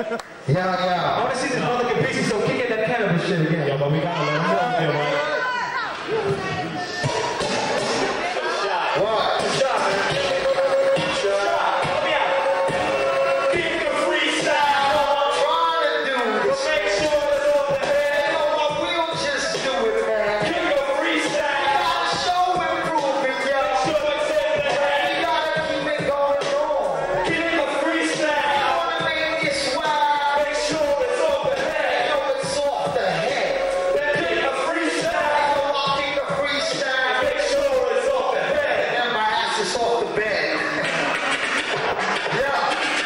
Yeah. I want to see this brother get busy, so kick at that cannabis shit again. Yeah, but we gotta let him know, right? What? Shot, man. Shot. Help me out. Keep the freestyle. I'm trying to do this. Make sure it's off the head. No, I will just do it, man. Keep the freestyle. Gotta show improvement, yo. Make sure it's off the head. You gotta keep it going on. Keep the freestyle. I wanna make it swag. Make sure it's off the head. Yo, it's off the head. Then keep the freestyle. Yo, I'll keep the freestyle. Make sure it's off the head. And my ass is off the bed. Yeah.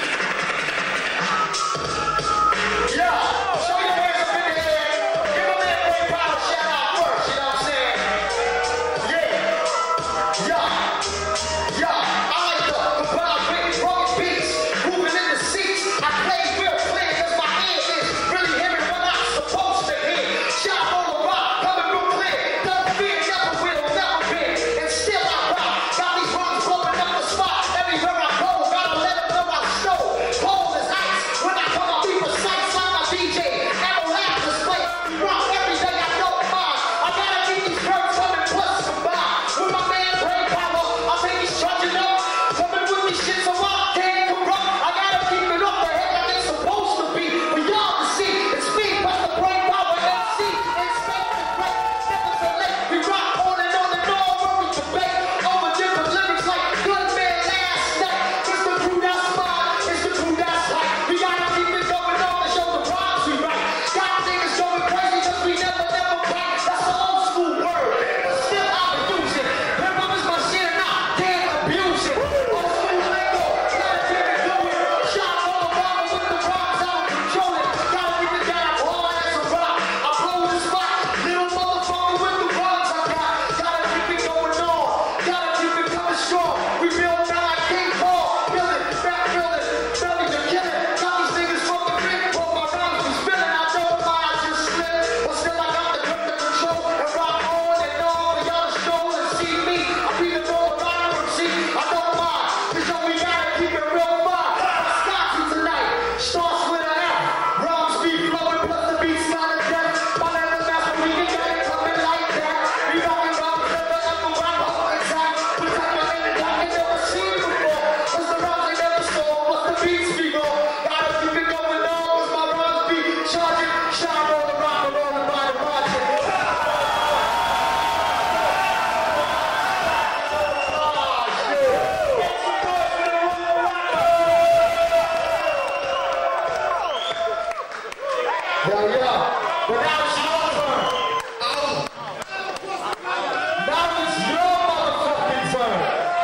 Show your hands up in the air. Give a man Brainpower a shout out first, you know what I'm saying? I like the wild, big, broken beats. Moving in the seats. I play real clear because my ear is really hearing what I'm supposed to hear. Shout on the rock, coming real clear. Doesn't fear, never will, never been. And still I rock. Got these runs blowing up the spot. Everywhere I go, gotta let them know I show. Pole is ice. When I come, I'll be precise like my DJ. Ammo half display. Rock every day, I don't mind. I gotta keep these birds coming plus combined. With my man Brainpower, I think he's charging up. Coming with me shit so I can't corrupt. I gotta keep it up the head like it's supposed to be. For y'all to see, it's me, plus the Brainpower MC. Inspect the break, never select. We rock on and on, where we debate. Over different lyrics like good man last night. It's the crew that's mine, it's the crew that's hype. We gotta keep it going on and show the rhymes we write. Got niggas going crazy cause we never bite. That's the old school word, but still I use it. Hip hop is my shit and I can't abuse it. Old school lingo, gotta keep it going. Shot all around with the rhymes, I don't control it. Gotta keep it down hard as a rock. I blow the spot, little motherfucker with the rhymes I got. Gotta keep it going on, gotta keep it coming strong. We build now like King Paul, building, back building, belly to kill it. Got these niggas from the big ball, my rhymes be spilling. I don't mind, I just slip, but still I got the grip to control and rock on and on. For y'all to stroll and see me, I be the Rollarocka MC. I don't mind, cause yo, we gotta keep it real fine. Frascati tonight, starts with an F. Rhymes be flowing, plus the beats not a death. My name is Master, we can get it coming like that. We rockin' rhymes, never ever rhyme up attack. We type of name that I never seen before. Cause the rhymes they never stole, plus the beats be raw. Gotta keep it going on, cause my rhymes be charging. Shine on the rock, rolling by the margin. But now it's your turn. Now it's your motherfucking turn.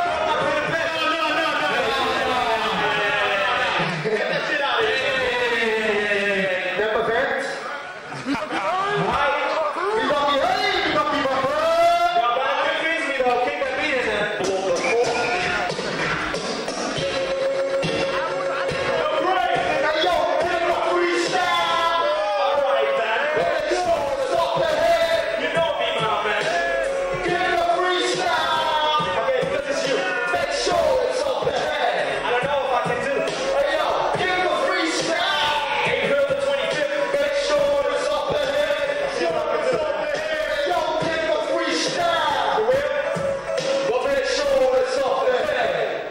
Get that shit out of here. Never bent. Alright. We gonna be ready. We gonna be ready. Y'all gotta convince me though. Kick that beat in there. Hey yo, give it a freestyle. Alright, man. Make sure it's off the head. You know me, my man. Give it a freestyle. Okay, because it's you. Make sure it's off the head. I don't know if I can do it. Hey yo, give it a freestyle. April the 25th. Make sure it's off the head. See what I can do. Hey yo, give it a freestyle. For real? Well, make sure it's off the head.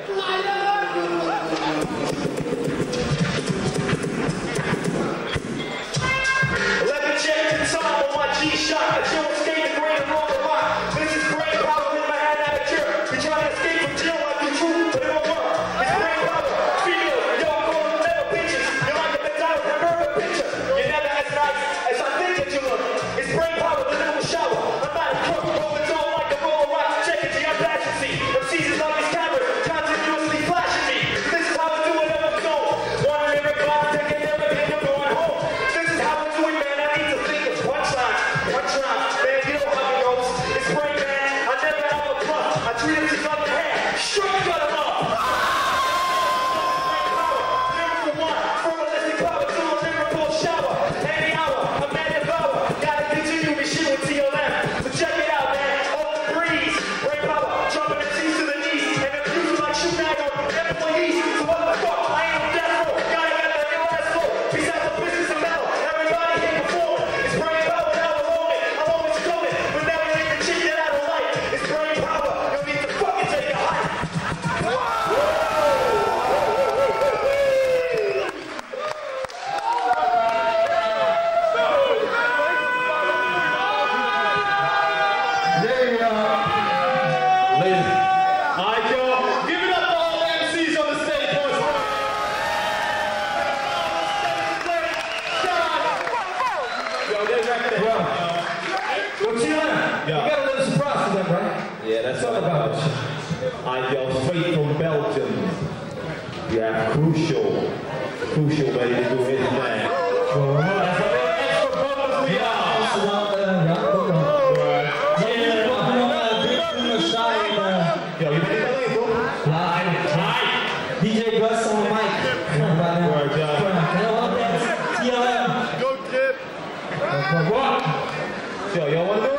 Let me check the time on my G-Shock. I chill escape the green and roll the rock. This is Brainpower with my hand out of chair. You trying to escape from jail like you true, but it won't work. It's Brainpower, female, yo, going never bitches. You're like a McDonald's hamburger picture. You're never as nice as I think that you look. It's Brainpower, the little shower. I'm not a crook, rolling on like a Rollarocka. Check it, the audacity. MCs is on these cameras, continuously flashing me. This is how I do it, never Alright, yo, straight from Belgium. We have Crucial ready to do his thing. Yo, you ready to play, bro? DJ Gus on the mic. TLM. Go, kid. Yo, y'all wanna do it?